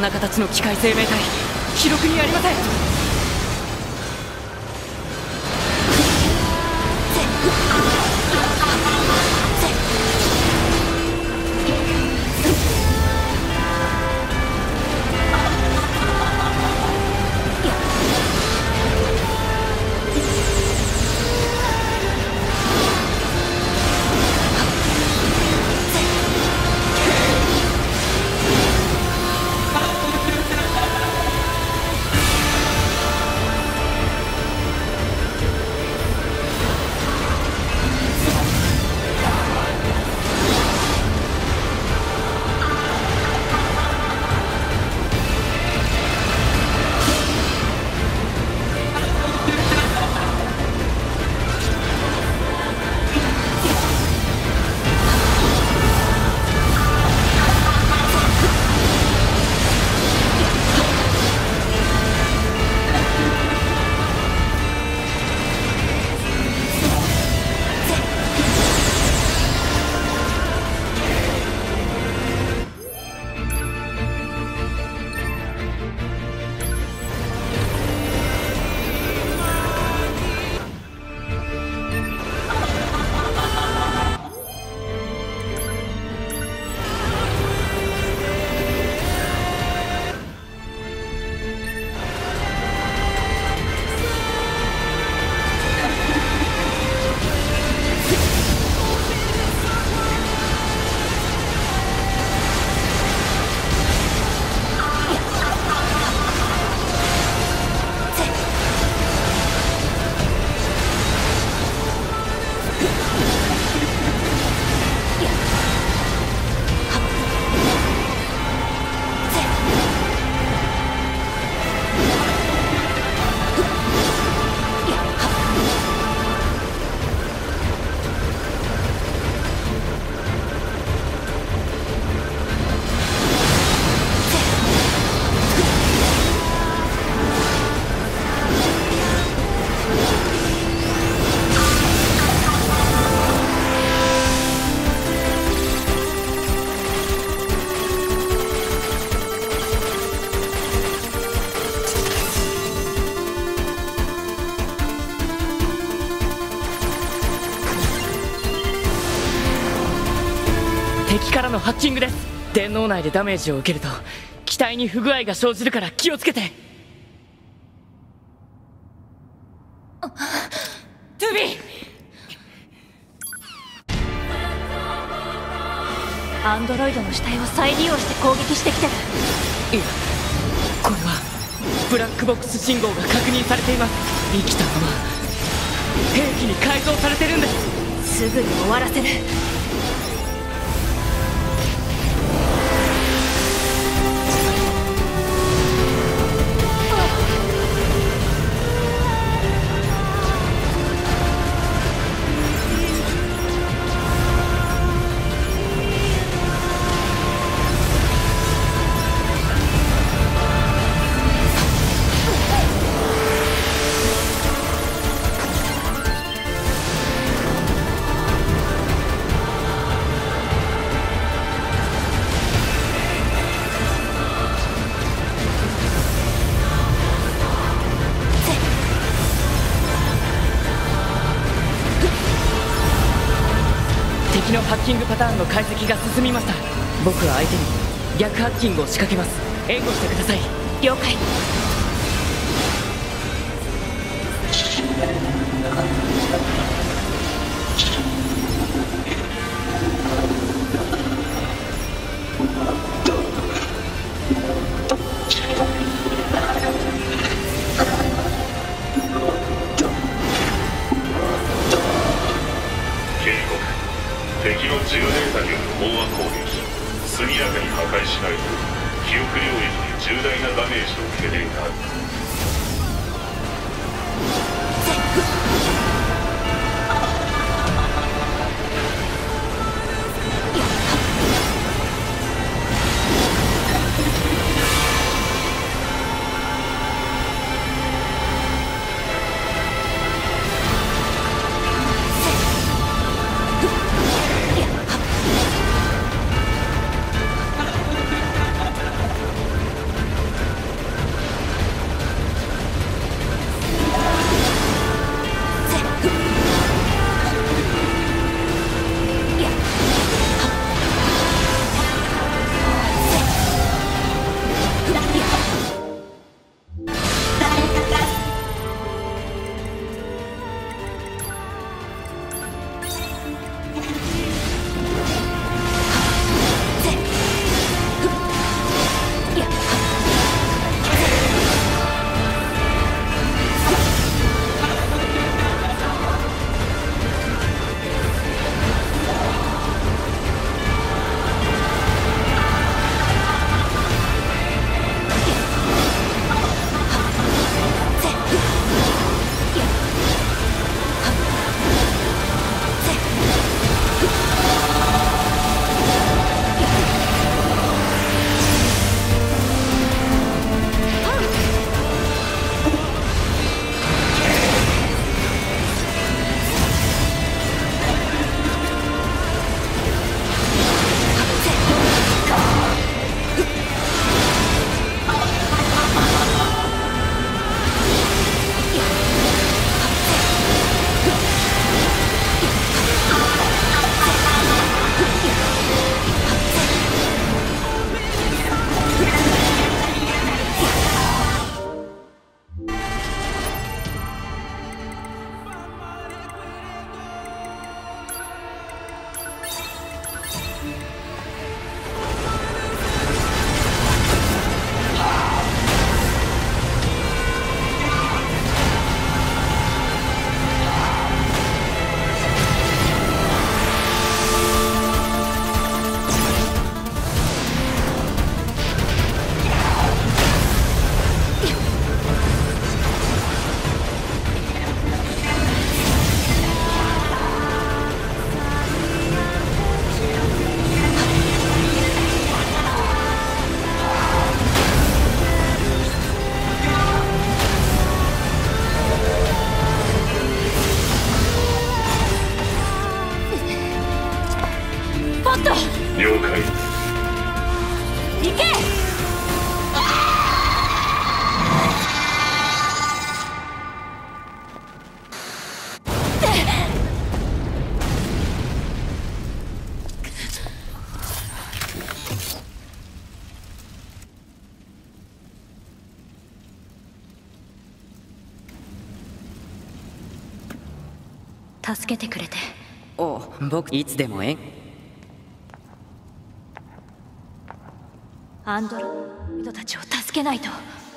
んな形の機械生命体、記録にありません。敵からのハッキングです。電脳内でダメージを受けると機体に不具合が生じるから気をつけて。トゥビー、 アンドロイドの死体を再利用して攻撃してきてる。 いや、これはブラックボックス信号が確認されています。生きたまま兵器に改造されてるんです。 すぐに終わらせる。 敵のハッキングパターンの解析が進みました。僕は相手に逆ハッキングを仕掛けます。援護してください。 了解。 敵のジオデータによる飽和攻撃、速やかに破壊しないと記憶領域に重大なダメージの懸念がある。 助けてくれて。 おう、僕いつでもアンドロイドたちを助けないと。